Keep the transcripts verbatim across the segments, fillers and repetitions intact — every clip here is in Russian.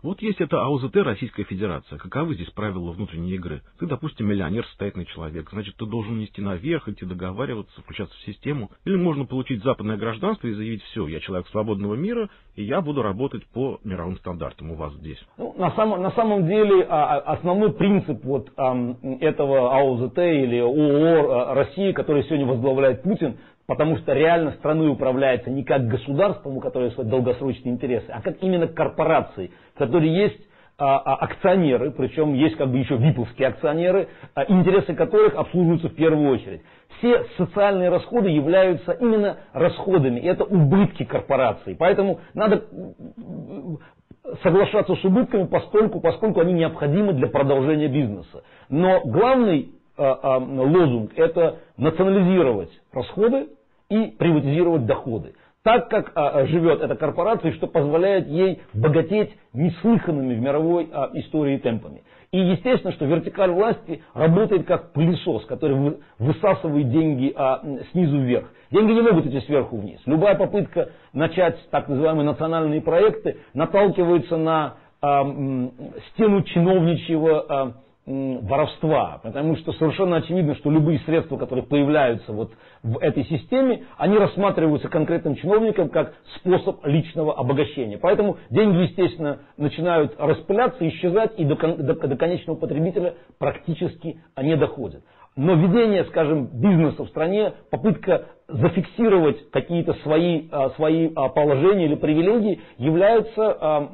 Вот есть это АОЗТ Российская Федерация. Каковы здесь правила внутренней игры? Ты, допустим, миллионер, состоятельный человек. Значит, ты должен нести наверх, идти договариваться, включаться в систему. Или можно получить западное гражданство и заявить: все, я человек свободного мира, и я буду работать по мировым стандартам у вас здесь. Ну, на, самом, на самом деле основной принцип вот этого АОЗТ или ООО России, который сегодня возглавляет Путин, потому что реально страной управляется не как государством, у которого есть долгосрочные интересы, а как именно корпорацией, в которой есть а, а, акционеры, причем есть как бы еще виповские акционеры, а, интересы которых обслуживаются в первую очередь. Все социальные расходы являются именно расходами, и это убытки корпорации. Поэтому надо соглашаться с убытками постольку, поскольку они необходимы для продолжения бизнеса. Но главный лозунг — это национализировать расходы и приватизировать доходы. Так как а, живет эта корпорация, что позволяет ей богатеть неслыханными в мировой а, истории темпами. И естественно, что вертикаль власти работает как пылесос, который вы, высасывает деньги а, снизу вверх. Деньги не могут идти сверху вниз. Любая попытка начать так называемые национальные проекты наталкивается на а, стену чиновничьего а, воровства, потому что совершенно очевидно, что любые средства, которые появляются вот в этой системе, они рассматриваются конкретным чиновником как способ личного обогащения. Поэтому деньги, естественно, начинают распыляться, исчезать, и до, до, до конечного потребителя практически не доходят. Но ведение, скажем, бизнеса в стране, попытка зафиксировать какие-то свои, свои положения или привилегии является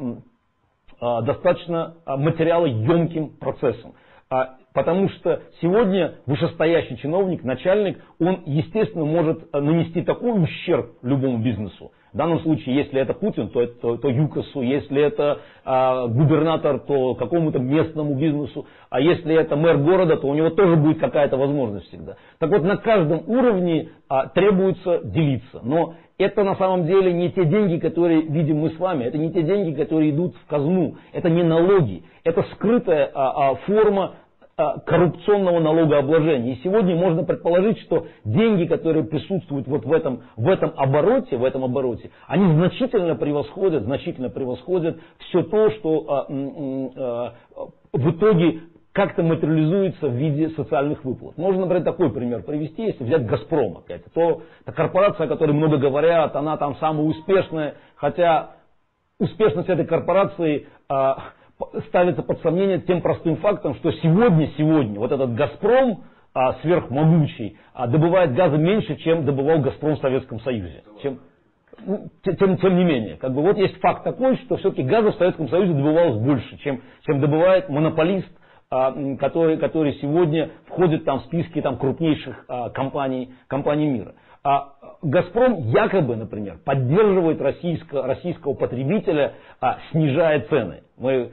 достаточно материалоемким процессом. Потому что сегодня вышестоящий чиновник, начальник, он, естественно, может нанести такой ущерб любому бизнесу. В данном случае, если это Путин, то, то, то ЮКОСу, если это а, губернатор, то какому-то местному бизнесу, а если это мэр города, то у него тоже будет какая-то возможность всегда. Так вот, на каждом уровне а, требуется делиться. Но это на самом деле не те деньги, которые видим мы с вами, это не те деньги, которые идут в казну, это не налоги, это скрытая а, а, форма коррупционного налогообложения. И сегодня можно предположить, что деньги, которые присутствуют вот в этом, в этом обороте, в этом обороте, они значительно превосходят, значительно превосходят все то, что а, а, в итоге как-то материализуется в виде социальных выплат. Можно, например, такой пример привести, если взять «Газпром» опять. То это корпорация, о которой много говорят, она там самая успешная, хотя успешность этой корпорации а, ставится под сомнение тем простым фактом, что сегодня, сегодня вот этот «Газпром» а, сверхмогучий а, добывает газа меньше, чем добывал «Газпром» в Советском Союзе. Чем, ну, тем, тем не менее, как бы вот есть факт такой, что все-таки газа в Советском Союзе добывалось больше, чем, чем добывает монополист, а, который, который сегодня входит там в списки там, крупнейших а, компаний, компаний мира. А «Газпром» якобы, например, поддерживает российского, российского потребителя, а, снижая цены. Мы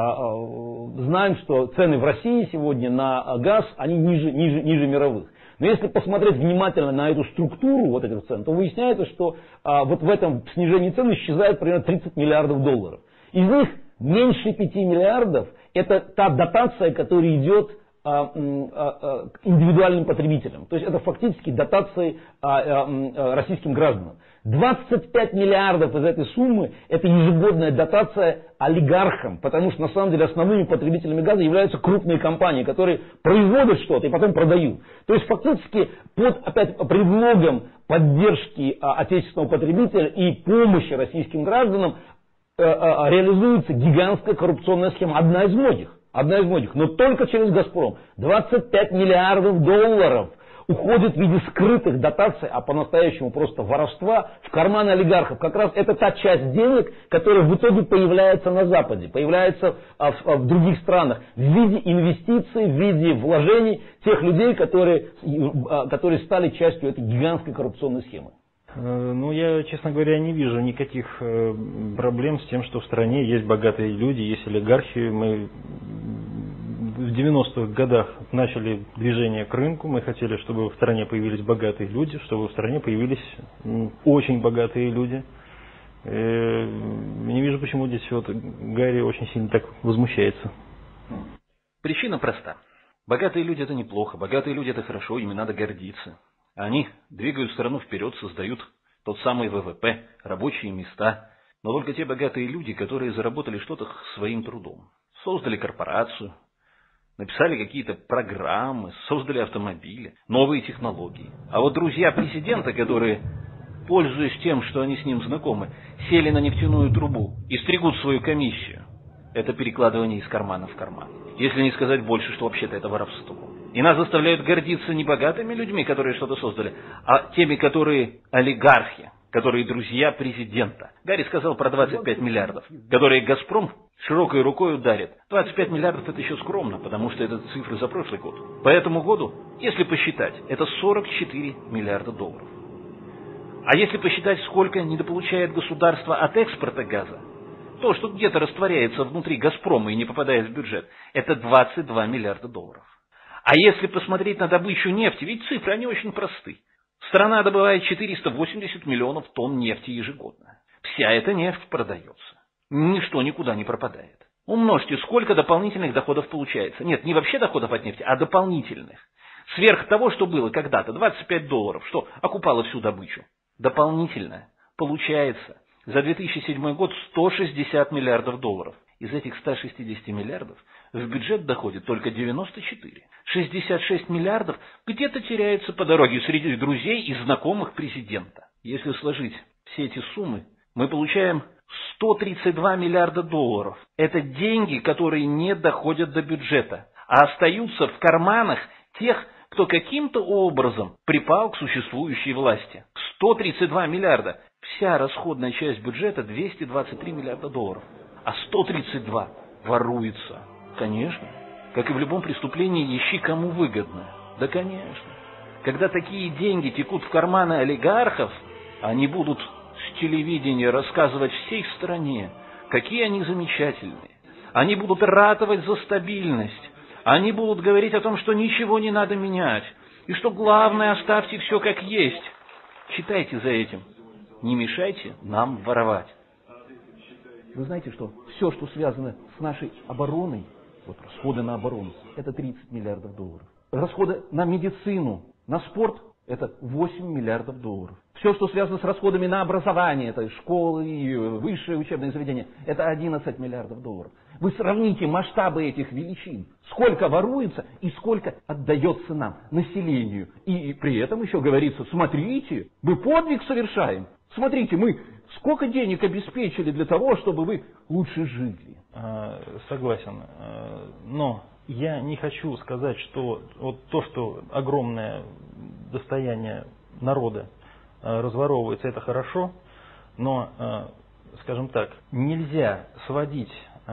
знаем, что цены в России сегодня на газ, они ниже, ниже, ниже мировых. Но если посмотреть внимательно на эту структуру вот этих цен, то выясняется, что а, вот в этом снижении цен исчезает примерно тридцать миллиардов долларов. Из них меньше пяти миллиардов это та дотация, которая идет а, а, индивидуальным потребителям. То есть это фактически дотации а, а, российским гражданам. двадцать пять миллиардов из этой суммы это ежегодная дотация олигархам, потому что на самом деле основными потребителями газа являются крупные компании, которые производят что-то и потом продают. То есть фактически под опять предлогом поддержки а, отечественного потребителя и помощи российским гражданам а, а, реализуется гигантская коррупционная схема, одна из многих. Одна из многих, но только через «Газпром». двадцать пять миллиардов долларов уходит в виде скрытых дотаций, а по-настоящему просто воровства в карманы олигархов. Как раз это та часть денег, которая в итоге появляется на Западе, появляется а, в, а, в других странах в виде инвестиций, в виде вложений тех людей, которые, а, которые стали частью этой гигантской коррупционной схемы. Ну, я, честно говоря, не вижу никаких проблем с тем, что в стране есть богатые люди, есть олигархи. Мы в девяностых годах начали движение к рынку. Мы хотели, чтобы в стране появились богатые люди, чтобы в стране появились очень богатые люди. Не вижу, почему здесь вот Гарри очень сильно так возмущается. Причина проста. Богатые люди — это неплохо, богатые люди — это хорошо, ими надо гордиться. Они двигают страну вперед, создают тот самый вэ вэ пэ, рабочие места. но только те богатые люди, которые заработали что-то своим трудом. Создали корпорацию, написали какие-то программы, создали автомобили, новые технологии. А вот друзья президента, которые, пользуясь тем, что они с ним знакомы, сели на нефтяную трубу и стригут свою комиссию, это перекладывание из кармана в карман. Если не сказать больше, что вообще-то это воровство. И нас заставляют гордиться не богатыми людьми, которые что-то создали, а теми, которые олигархи, которые друзья президента. Гарри сказал про двадцать пять миллиардов, которые «Газпром» широкой рукой ударит. двадцать пять миллиардов это еще скромно, потому что это цифры за прошлый год. По этому году, если посчитать, это сорок четыре миллиарда долларов. А если посчитать, сколько недополучает государство от экспорта газа, то, что где-то растворяется внутри «Газпрома» и не попадает в бюджет, это двадцать два миллиарда долларов. А если посмотреть на добычу нефти, ведь цифры, они очень просты. Страна добывает четыреста восемьдесят миллионов тонн нефти ежегодно. Вся эта нефть продается. Ничто никуда не пропадает. Умножьте, сколько дополнительных доходов получается. Нет, не вообще доходов от нефти, а дополнительных. Сверх того, что было когда-то, двадцать пять долларов, что окупало всю добычу. Дополнительно получается за две тысячи седьмой год сто шестьдесят миллиардов долларов. Из этих ста шестидесяти миллиардов в бюджет доходит только девяносто четыре. шестьдесят шесть миллиардов где-то теряются по дороге среди друзей и знакомых президента. Если сложить все эти суммы, мы получаем сто тридцать два миллиарда долларов. Это деньги, которые не доходят до бюджета, а остаются в карманах тех, кто каким-то образом припал к существующей власти. сто тридцать два миллиарда. Вся расходная часть бюджета двести двадцать три миллиарда долларов. А сто тридцать два воруется. Конечно. Как и в любом преступлении, ищи кому выгодно. Да, конечно. Когда такие деньги текут в карманы олигархов, они будут с телевидения рассказывать всей стране, какие они замечательные. Они будут ратовать за стабильность. Они будут говорить о том, что ничего не надо менять. И что главное, оставьте все как есть. Читайте за этим. Не мешайте нам воровать. Вы знаете, что все, что связано с нашей обороной, вот расходы на оборону, это тридцать миллиардов долларов. Расходы на медицину, на спорт, это восемь миллиардов долларов. Все, что связано с расходами на образование, это школы и высшее учебное заведение, это одиннадцать миллиардов долларов. Вы сравните масштабы этих величин. Сколько воруется и сколько отдается нам, населению. И при этом еще говорится, смотрите, мы подвиг совершаем. Смотрите, мы сколько денег обеспечили для того, чтобы вы лучше жили. Согласен. Но я не хочу сказать, что вот то, что огромное достояние народа разворовывается, это хорошо. Но, скажем так, нельзя сводить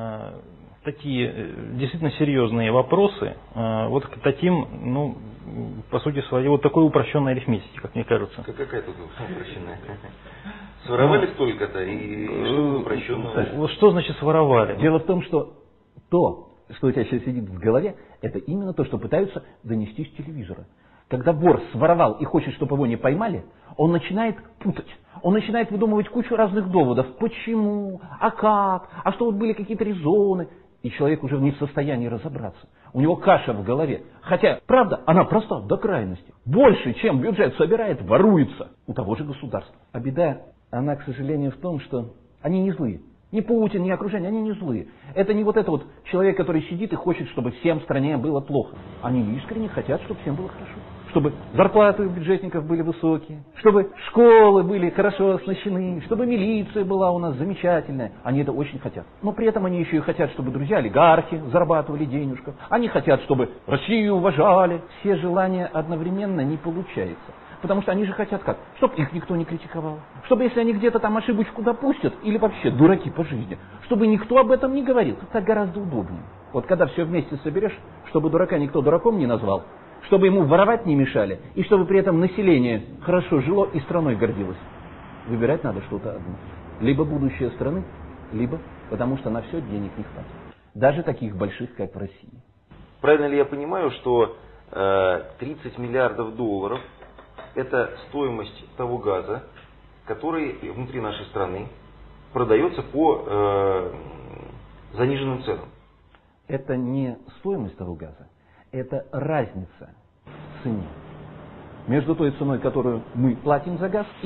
такие действительно серьезные вопросы вот к таким, ну, по сути своей, вот такой упрощенной арифметики, как мне кажется. Какая тут упрощенная? Своровали ну, столько-то и что упрощенного? Вот что значит своровали? Дело в том, что то, что у тебя сейчас сидит в голове, это именно то, что пытаются донести с телевизора. Когда вор своровал и хочет, чтобы его не поймали, он начинает путать. Он начинает выдумывать кучу разных доводов. Почему? А как? А что вот были какие-то резоны? И человек уже не в состоянии разобраться. У него каша в голове. Хотя, правда, она проста до крайности. Больше, чем бюджет собирает, воруется у того же государства. А беда, она, к сожалению, в том, что они не злые. Ни Путин, ни окружение, они не злые. Это не вот это вот человек, который сидит и хочет, чтобы всем в стране было плохо. Они искренне хотят, чтобы всем было хорошо. Чтобы зарплаты у бюджетников были высокие, чтобы школы были хорошо оснащены, чтобы милиция была у нас замечательная. Они это очень хотят. Но при этом они еще и хотят, чтобы друзья-олигархи зарабатывали денежку. Они хотят, чтобы Россию уважали. Все желания одновременно не получается. Потому что они же хотят как? Чтобы их никто не критиковал. Чтобы если они где-то там ошибочку допустят, или вообще дураки по жизни, чтобы никто об этом не говорил. Так гораздо удобнее. Вот когда все вместе соберешь, чтобы дурака никто дураком не назвал, чтобы ему воровать не мешали, и чтобы при этом население хорошо жило и страной гордилось. Выбирать надо что-то одно. Либо будущее страны, либо потому что на все денег не хватит. Даже таких больших, как в России. Правильно ли я понимаю, что э, тридцать миллиардов долларов это стоимость того газа, который внутри нашей страны продается по э, заниженным ценам? Это не стоимость того газа. Это разница в цене между той ценой, которую мы платим за газ, и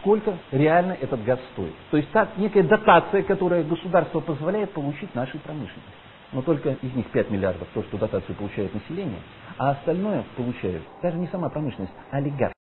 сколько реально этот газ стоит. То есть так, некая дотация, которая государство позволяет получить нашей промышленности. Но только из них пять миллиардов, то, что дотацию получает население, а остальное получают даже не сама промышленность, а олигархи.